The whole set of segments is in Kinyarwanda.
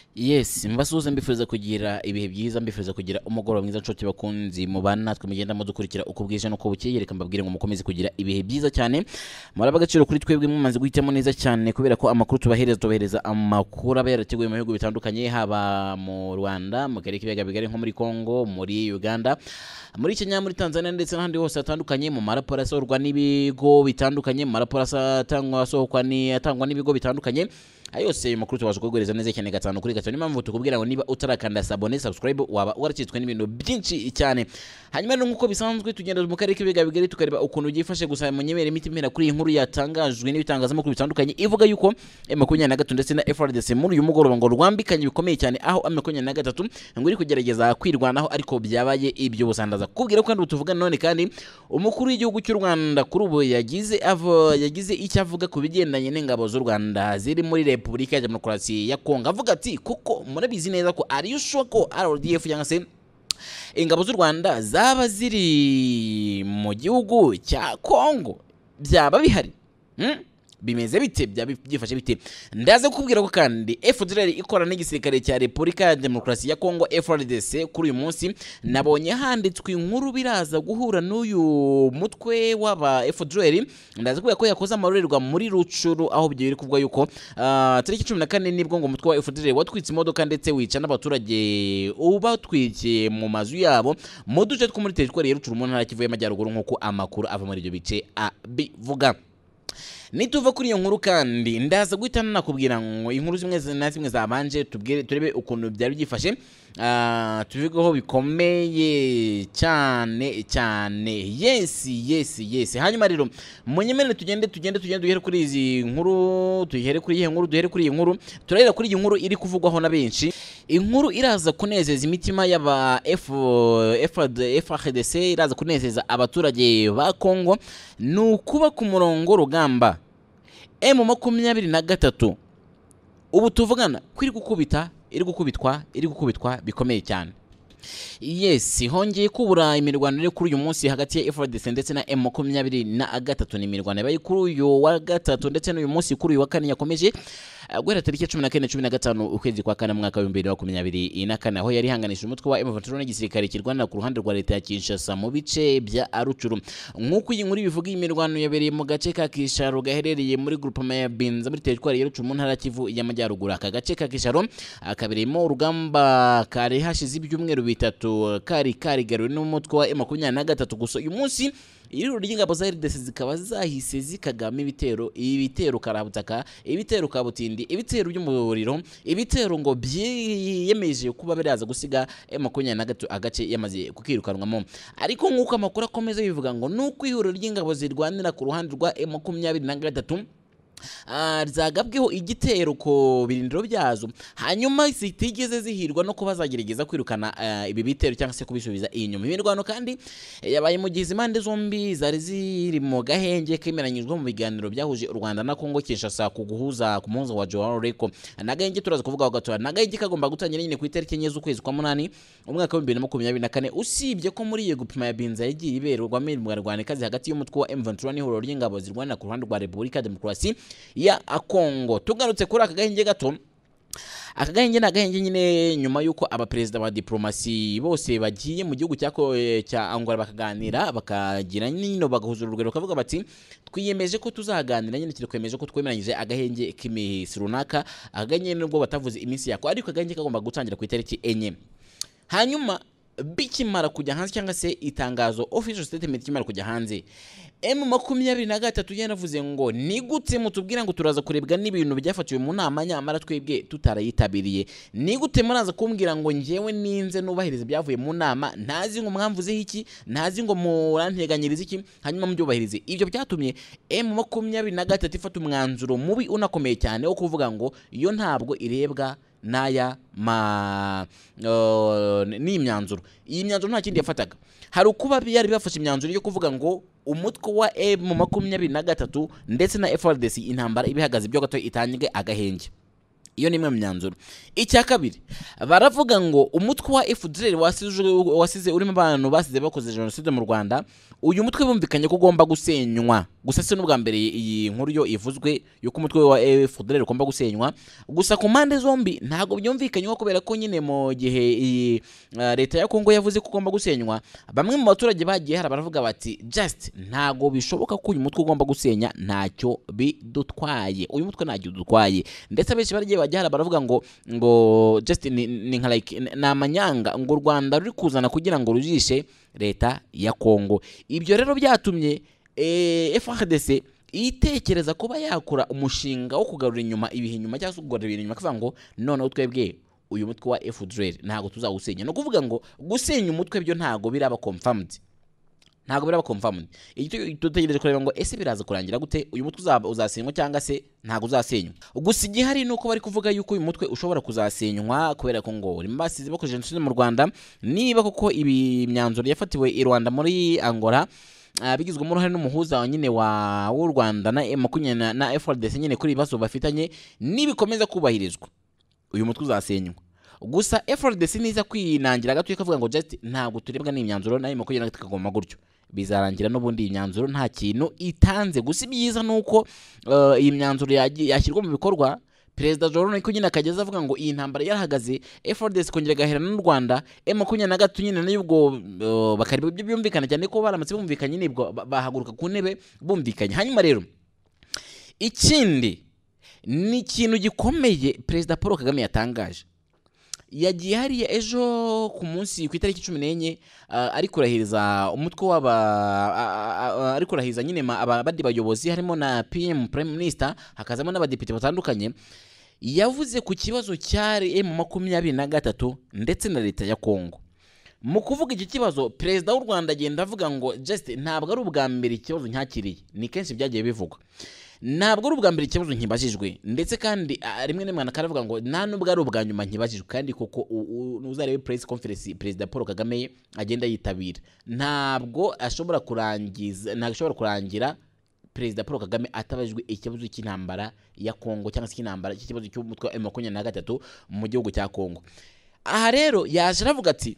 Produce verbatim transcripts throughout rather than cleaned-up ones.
Yes, mbasuhuze mbifuriza kugira ibihe byiza, mbifuriza kugira umugoroba mwiza nshuti bakunzi mubana natwe mugenda mudukurikira uko bwije nuko bukeye. Reka mbabwire ngo mukomeze kugira ibihe byiza cyane, muraba agaciro kuri twebwe mumaze guhitamo neza cyane, kubera ko amakuru tubahereza tubahereza amakuru aba yarateguye mu bihugu bitandukanye, haba mu Rwanda, mu karere k'ibiyaga bigari nko muri Congo, muri Uganda, muri Kenya, muri Tanzania ndetse n'ahandi hose hatandukanye, mu maraporo asohorwa n'ibigo bitandukanye, mu maraporo atangwa asohokwa ni atangwa n'ibigo bitandukanye. Ayose makuru tubasha kuguhereza neza cyane gatanu kuri gatanu. Impamvu tukubwira ngo niba utarakanda abone subscribe waba waracitswe n'ibintu byinshi cyane. Hanyuma no nkuko bisanzwe tugenda mu karere k'ibiga bigari tukareba ukuntu gifashe gusa mu nyemere imiti mpera kuri inkuru yatangajwe n'ibitangazamakuru bitandukanye ivuga yuko M makumyabiri na gatatu ndetse na F R D C muri uyu mugoroba ngo rwambikanye bikomeye cyane, aho M makumyabiri na gatatu ngo iri kugerageza kwirwanaho ariko byabaye ibyo busandaza. Kubwira kandi tuvuga none kandi umukuru w'igihugu cy'u Rwanda kuri ubu yagize avo yagize icyo avuga ku bigendanye n'ingabo z'u Rwanda ziri muri Repubulika ya Demokarasi ya Kongo. Avuga ati kuko murabizi neza ko ari ushoka ko R D F cyangwa se ingabo z'u Rwanda zaba ziri mu gihugu cya Kongo byaba bihari. hmm? Bimeze bite byifashe bite? Ndaze kubwira ko kandi F D L R ikora n'igisirikare cya Repubulika ya Demokarasi ya Kongo F R D C kuri uyu munsi nabonye handitswe inkuru biraza guhura n'uyu mutwe w'aba F D L R. Ndaze kubwira ko yakoze amarorerwa muri Rucuru, aho byo biri kuvuga yuko uh, tariki cumi na kane nibwo ngo umutwe wa F D L R watwitse imodoka ndetse wica n'abaturage ubatwikiye mu mazu yabo mu duce two muri territoire ya Rucuru mu ntara Kivu y'Amajyaruguru, nk'uko amakuru ava muri ibyo bice abivuga. Nituva kuri iyo nkuru kandi ndaza guhitana nakubwira ngo inkuru zimwe na zimwe zabanje tubwire turebe ukuntu byari byifashe, uh, tuvugeho bikomeye cyane cyane. Yes yes yes. Hanyuma rero munyemene tugende tugende tugende duhere kuri izi nkuru, tuhere kuri iyi nkuru duhere kuri iyi nkuru turahera kuri iyi nkuru iri kuvugwaho na benshi. Inkuru iraza kunezeza imitima y'aba F F R D C, iraza kunezeza abaturage ba Kongo, nukuba ku murongo rugamba M makumyabiri na gatatu ubu tuvugana kwiri gukubita iri gukubitwa iri gukubitwa bikomeye cyane. Yes, hongeye kubura imirwano iri kuri uyu munsi hagati ya F R D C ndetse na M makumyabiri na gatatu. Ni imirwano yabaye kuri uyu wa gatatu ndetse n'uyu munsi kuri uyu wa kane yakomeje guhera tariki cumi na kane cumi na gatanu ukwezi kwa kane mwaka wa bibiri na makumyabiri na kane, aho yari hanganishije umutwe wa M makumyabiri na gatatu n'igisirikare kirwana ku ruhande rwa leta ya Kinshasa mu bice bya Arucuru. Nk'uko iyi nkuru bivuga, imirwano yabereye mu gace ka Kisharo gaherereye muri groupement ya Binza muri territoire ya Rucuru mu ntara Kivu y'Amajyaruguru. Aka gace ka Kisharo akabereyemo urugamba kare hashize ibyumweru bitatu kari karigaruwe n'umutwe wa M makumyabiri na gatatu. Gusa uyu munsi iriro ry'ingabo za R D C zikaba zahise zikagama ibitero ibitero karabutaka, ibitero kabutindi, ibitero by'umuriro, ibitero ngo byiyemeje kuba biraza gusiga M makumyabiri na gatatu agace yamaze kukirukanwamo. Ariko nk'uko amakuru akomeza bivuga ngo nuko ihuriro ry'ingabo zirwanira ku ruhande rwa M makumyabiri na gatatu Uh, zagabweho igitero ko birindiro byazo, hanyuma zitigeze zihirwa no kuba zagerageza kwirukana uh, ibi bitero cyangwa se kubisubiza inyuma. Imirwano kandi yabaye mu gihe impande zombi zari ziri mu gahenge kemeranyijwe mu biganiro byahuje u Rwanda na Kongo Kinshasa ku guhuza ku munsi wa Joao Lorenco. Nagahenge turaza kuvuga ho gato, nagahenge kagomba gutangira nyine ku itariki enye z'ukwezi kwa munani umwaka wa bibiri na makumyabiri na kane, usibye ko muri yego pima ya Binza yagiye iberwa mu Rwanda kazi hagati y'umutwe wa M makumyabiri na gatatu n'ihuriro ry'ingabo zirwanira ku ruhande rwa Repubulika ya Demokarasi ya Kongo. Tugarutse kuri aka gahenge gato, aka gahenge na gahenge nyine nyuma yuko abaperezida ba diplomasi bose bagiye mu gihugu cyako cya Angola bakaganira bakagira nyine bagahuza urugero kavuga bati twiyemeje ko tuzaganira nyine kirikwemeje ko twemeranyije agahenge k'imisi runaka. Agahenge nubwo batavuze iminsi yako, ariko agahenge kagomba gutangira ku itariki enye. Hanyuma bikimara kujya hanze cyangwa se itangazo official statement kimara kujya hanze, M makumyabiri na gatatu yanavuze ngo ni gute mutubwira ngo turaza kurebwa n'ibintu byafatiwe mu nama nyamara twebwe tutarayitabiriye. Ni gute muraza kumbwira ngo ngewe ninze nubahiriza byavuye mu nama, ntazi ngo mwamvuzeho iki, ntazi ngo muranteganyiriza iki, hanyuma mubyubahirize. Ibyo byatumye M makumyabiri na gatatu ifata umwanzuro mubi unakomeye cyane wo kuvuga ngo iyo ntabwo irebwa naya ma uh, ni imyanzuro. Iyi myanzuro nta kindi yafataga, hari ukuba yari bafashe imyanzuro yo kuvuga ngo umutwe wa M makumyabiri na gatatu ndetse na F R D C intambara ibihagaze byo gato itanyige agahenge. iyo ni imwe mu myanzuro. Icya kabiri baravuga ngo umutwe wa F D L R wasize wasize urimo abantu basize bakoze genocide mu Rwanda, uyu mutwe bumvikanye ko ugomba gusenywa. Gusa se n'ubwa mbere iyi nkuru yo ivuzwe yuko umutwe wa F D L R ugomba gusenywa, gusa ku mpande zombi ntago byumvikanye kubera ko nyine mu gihe uh, leta ya Kongo yavuze ko ugomba gusenywa, bamwe mu baturage bagiye hari baravuga bati just ntago bishoboka ko uyu mutwe ugomba gusenya, ntacyo bidutwaye, uyu mutwe ntacyo dutwaye. Ndetse abenshi bagiye bagiye hari baravuga ngo ngo just ni, ni nka like namanyanga ngo u Rwanda ruri kuzana kugira ngo rujishe leta ya Kongo. Ibyo rero byatumye eh, F A R D C itekereza kuba yakora umushinga wo kugarura inyuma ibihe inyuma cyangwa kugarura ibintu inyuma, kuvuga ngo none twebwe uyu mutwe wa F D L R ntago tuzawusenya. No kuvuga ngo gusenya umutwe byo ntago biraba confirmed, ntago biraba confirmed. Icyo tutegereje kureba ngo ese biraza kurangira gute, uyu mutwe uzasenywa cyangwa se ntago uzasenywa. Gusa igihari nuko bari kuvuga yuko uyu mutwe ushobora kuzasenywa kubera ko ngo basize bakoze genocide mu Rwanda, niba koko ibi myanzuro yafatiwe i Rwanda muri Angola Uh, bigizwemo uruhare n'umuhuza nyine wa w'u Rwanda na M makumyabiri na F A R D C nyine kuri ibibazo bafitanye, nibikomeza kubahirizwa uyu mutwe uzasenywa. Gusa F A R D C niza kwinangira gato ikavuga ngo just ntabwo turebwa n'imyanzuro na M makumyabiri na gatatu kagomba gutyo, bizarangira n'ubundi imyanzuro nta kintu itanze. Gusa byiza nuko uh, iyi myanzuro yashyirwa mu bikorwa. Perezida Joro niko nyine akageza avuga ngo iyi ntambara yarahagaze, F A R D C kongera gaherana n'u Rwanda, M makumyabiri na gatatu nyine n'ubwo uh, bakari byumvikana cyane ko baramutse bumvikanye nibwo bahaguruka ku ntebe bumvikanye. Hanyuma rero ikindi ni ikintu gikomeye Perezida Paul Kagame yatangaje, yagiye hariya ejo ku munsi ku itariki cumi n'enye uh, ari kurahiriza umutwe w'aba uh, uh, ari kurahiriza nyine abandi bayobozi harimo na P M Prime Minister, hakazamo n'abadepite batandukanye. Yavuze ku kibazo cyari M makumyabiri na gatatu ndetse na leta ya Kongo. Mu kuvuga iki kibazo Perezida w'u Rwanda agenda avuga ngo just ntabwo ari ubwa mbere ikibazo nyakiriye, ni kenshi byagiye bivugwa, ntabwo ari ubwa mbere ikibazo nkibajijwe, ndetse kandi rimwe n'imwe nakaravuga ngo nta nubwo ari ubwa nyuma nkibajijwe. Kandi koko uzarebe press conference Perezida Paul Kagame agenda yitabira, ntabwo ashobora kurangiza ntabwo ashobora kurangira Perezida Paul Kagame atabajwe ikibazo cy'intambara ya Kongo cyangwa se cy'intambara cy'ikibazo cy'umutwe wa M makumyabiri na gatatu mu gihugu cya Kongo. Aha rero yaje aravuga ati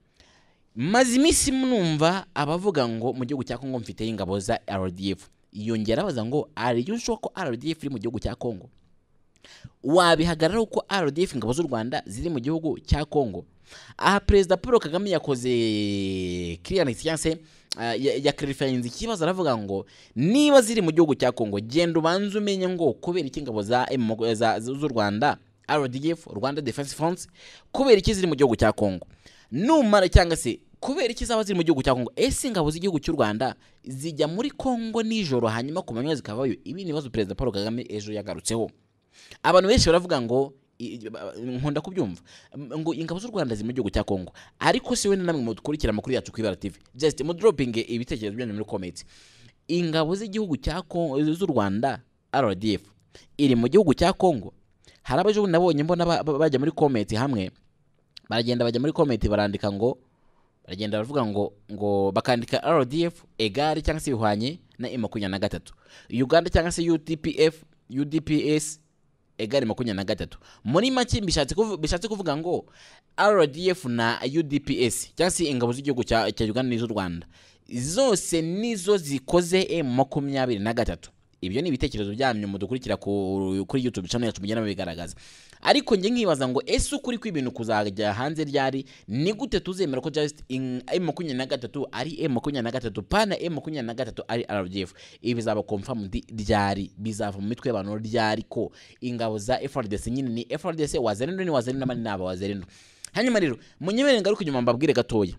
maze iminsi mwumva abavuga ngo mu gihugu cya Kongo mfite ingabo za R D F. Yongera abaza ngo ari yusho ko R D F iri mu gihugu cya Kongo, wabihagarara uko R D F ingabo z'u Rwanda ziri mu gihugu cya Kongo. Aha Perezida Paul Kagame yakoze clearance cyangwa uh, ya clarifying ikibazo, aravuga ngo niba ziri mu gihugu cya Kongo genda ubanze umenye ngo kubera iki ingabo za z'u Rwanda R D F Rwanda Defense Force kubera iki ziri mu gihugu cya Kongo, numara cyangwa se kubera iki zaba ziri mu gihugu cya Kongo. Ese ingabo z'igihugu cy'u Rwanda zijya muri Kongo nijoro hanyuma ku manywa zikabayo? Ibi ni bibazo Perezida Paul Kagame ejo yagarutseho. Abantu benshi baravuga ngo nkunda kubyumva ngo ingabo z'u Rwanda ziri mu gihugu cya Kongo, ariko se we namwe mudukurikira amakuru yacu ku Ibara T V just mu dropping ibitekerezo byanyu muri comment. Ingabo z'igihugu cya Kongo z'u Rwanda R D F iri mu gihugu cya Kongo? Hari abaje nabonye mbona bajya muri comment hamwe, baragenda bajya muri comment barandika ngo baragenda baravuga ngo ngo bakandika R D F egari cyangwa se bihwanye na M makumyabiri na gatatu, Uganda cyangwa se U D P F U D P S egari makumyabiri na gatatu. Muri make bishatse bishatse kuvuga ngo R D F na U D P S cyangwa se ingabo z'igihugu cya Uganda n'iz'u Rwanda zose nizo zikoze M makumyabiri na gatatu. Ibyo ni ibitekerezo byanyu mudukurikira kuri YouTube channel yacu mugenda bigaragaza. Ariko nge nkibaza ngo ese ukuri kw'ibintu kuzajya hanze ryari, ni gute tuzemera ko just M makumyabiri na gatatu ari M makumyabiri na gatatu pana M makumyabiri na gatatu ari R D F? Ibi bizaba confirm ryari, bizava mu mitwe y'abantu ryari ko ingabo za F A R D C nyine ni F A R D C, wazalendo ni wazalendo n'abandi naba wazalendo. Hanyuma rero munyemere ngaruka inyuma mbabwire gatoya.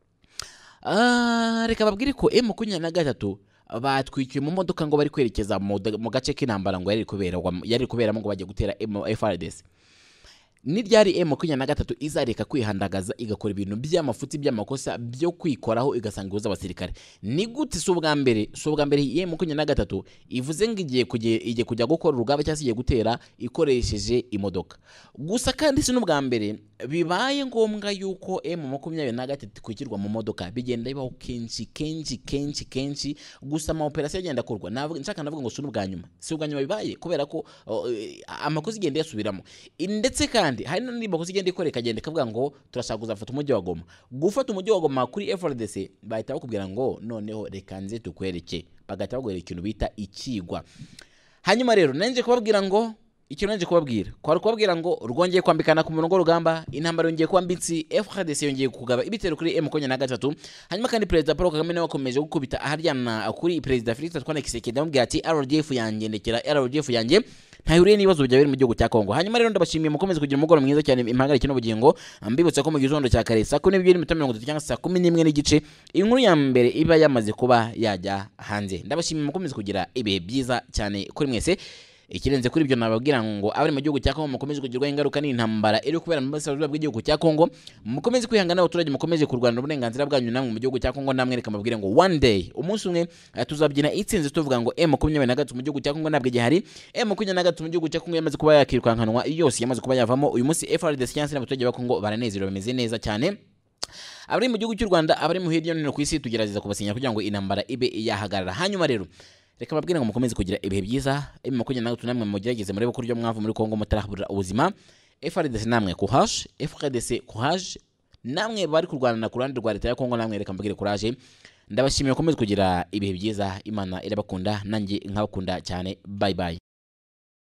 Ah reka babwire ko M makumyabiri na gatatu batwikiye mu modoka ngo bari kwerekeza mu gace k'intambara ngo yari kubera yari kuberamo ngo bajye gutera F A R D C. ni ryari M makumyabiri na gatatu izareka kwihandagaza igakora ibintu by'amafuti by'amakosa byo kwikoraho igasanga ihuza abasirikare? Ni gute si ubwa mbere si ubwa mbere M makumyabiri na gatatu ivuze ngo igiye kujye igiye kujya gukora urugamba cyangwa se igiye gutera ikoresheje imodoka? Gusa kandi si n'ubwa mbere bibaye ngombwa yuko M makumyabiri na gatatu kwikirwa mu modoka, bigenda bibaho kenshi kenshi kenshi kenshi. Gusa ama operation agenda akorwa, navuga nshaka navuga ngo si n'ubwa nyuma, si ubwa nyuma bibaye, kubera ko uh, amakozi igenda yasubiramo. Ndetse kandi hari n'indi makozi igenda ikoreka agenda ikavuga ngo turashaka kuzafata umujyi wa Goma. Gufata umujyi wa Goma kuri F A R D C bahita bakubwira ngo noneho reka nze tukwereke, bagahita bagwereka ikintu bita ikigwa. Hanyuma rero nanje kubabwira ngo ikintu nanje kubabwira kwari kubabwira ngo rwongeye kwambikana ku murongo rugamba, intambara yongeye kuba mbitsi, F A R D C yongeye kugaba ibitero kuri M makumyabiri na gatatu. Hanyuma kandi Perezida Paul Kagame nawe akomeje gukubita aharyana kuri Perezida Felix Antoine Tshisekedi amubwira ati R D F yanjye ndekera R D F yanjye ntayuriye n'ibibazo byawe mu gihugu cya Kongo. Hanyuma rero ndabashimiye mukomeze kugira umugoroba mwiza cyane, impangare kino bugingo ambibutse ko mu gizondo cya kare saa kumi n'ebyiri n'iminota mirongo itatu cyangwa saa kumi n'imwe n'igice inkuru ya mbere iba yamaze kuba yajya hanze. Ndabashimiye mukomeze kugira ibihe byiza cyane kuri mwese. Ikirenze kuri ibyo nababwira ngo abari mu gihugu cya Kongo mukomeze kugirwa ingaruka n'intambara iri kubera mu burasirazuba bw'igihugu cya Kongo, mukomeze kwihangana abaturage, mukomeze kurwanira uburenganzira bwanyu namwe mu gihugu cya Kongo. Namwe reka mbabwire ngo one day, umunsi umwe tuzabyina itsinze tuvuga ngo M makumyabiri na gatatu mu gihugu cya Kongo ntabwo igihari. M makumyabiri na gatatu mu gihugu cya Kongo yamaze kuba yakirwankanwa, yose yamaze kuba yavamo. Uyu munsi F A R D C cyangwa se abaturage ba Kongo baranezerewe, bameze neza cyane. Abari mu gihugu cy'u Rwanda, abari mu hirya no hino ku isi, tugerageza kubasinya kugira ngo intambara ibe yahagarara. Hanyuma rero reka babwire ngo mukomeze kugira ibihe byiza. M makumyabiri na gatatu namwe mugerageze murebe ko ryo mwavu muri Kongo mutarabura ubuzima. F A R D C namwe courage, F A R D C courage, namwe bari kurwana na kurande rwa leta ya Kongo namwe reka mbagire courage. Ndabashimiye mukomeze kugira ibihe byiza, Imana irabakunda nanjye nkabakunda cyane. Bye bye.